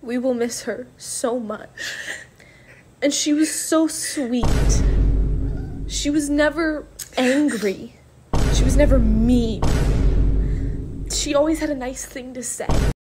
We will miss her so much. And she was so sweet. She was never angry. She was never mean. She always had a nice thing to say.